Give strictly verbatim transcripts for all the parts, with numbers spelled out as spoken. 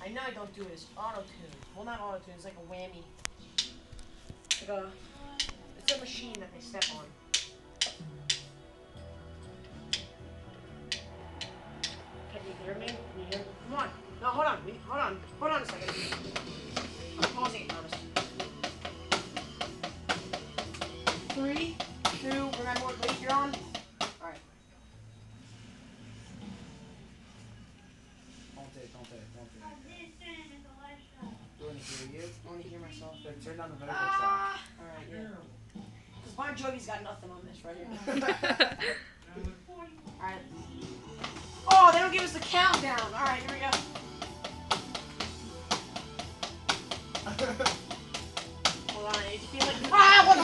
know I don't do it. It's auto-tune. Well, not auto-tune. It's like a whammy. It's like a... It's a machine that they step on. Can you hear me? Can you hear me? Come on. No, hold on. Wait, hold on. Hold on a second. I'm pausing it, Thomas. Three, two, remember what weight you're on? Alright. Don't take, don't take, don't take. Do I want to hear you? I want to hear myself. Then turn down the vocal Ah! track. Alright, yeah. Because Bon Jovi's got nothing on this right here. Alright. Oh, they don't give us the countdown. Alright, here we go. Hold on, I feel like... Ah! What the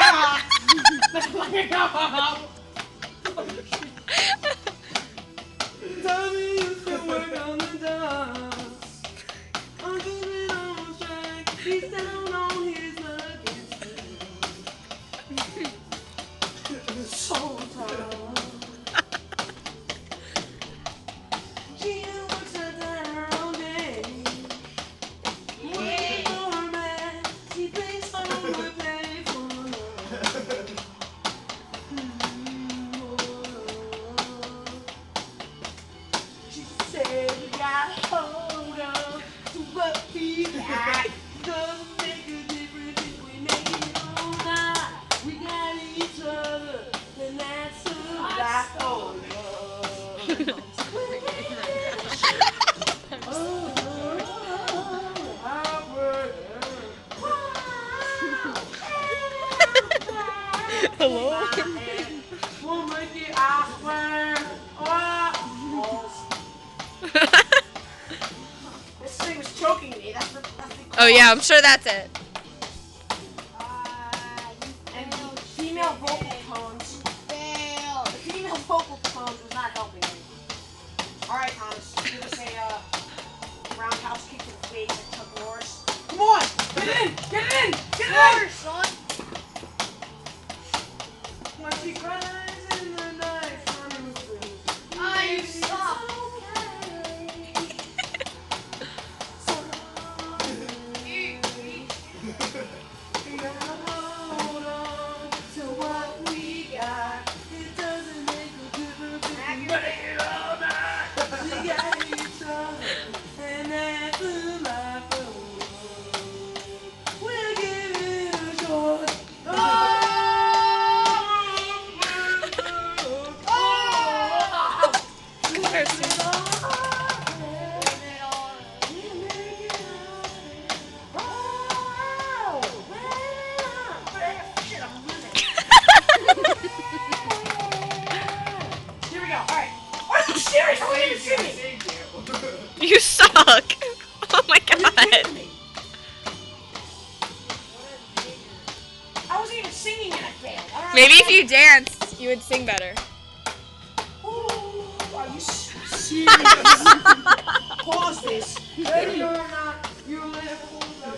Tell me you can work on the dust. I'm giving on track. He's down on his luck. So tough. She works her down day. Wait for her man. She plays for her, play for her. She said we gotta hold on to what we got. Doesn't make a difference if we make it or not. We got each other, and that's a lot of love. Hello? We'll make it, I swear. Oh, this thing was choking me. That's the, that's the Oh yeah, I'm sure that's it. And the female vocal tones. The female vocal tones was not helping me. Alright, Thomas. Give us a uh, roundhouse kick to the face like Chuck Norris. Come on! Get it in! Get it in! Get it in! Son! When she cries in the night, running through. Ah, you suck. We gotta hold on to what we got. It doesn't make a difference if we make it all night. We got each other, and that's the life of the world. We'll give it a shot. Oh! Here we go. All right. Are you serious? I wasn't even singing. You suck. Oh my Are you god. kidding me? I wasn't even singing and I failed. I don't know Maybe what if you danced, you would sing better. Ooh, are you s- serious? Pause this. Ready or not, you live for the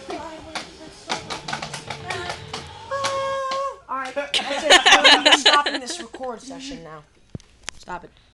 Alright, that's it. I'm stopping this record session now. Stop it.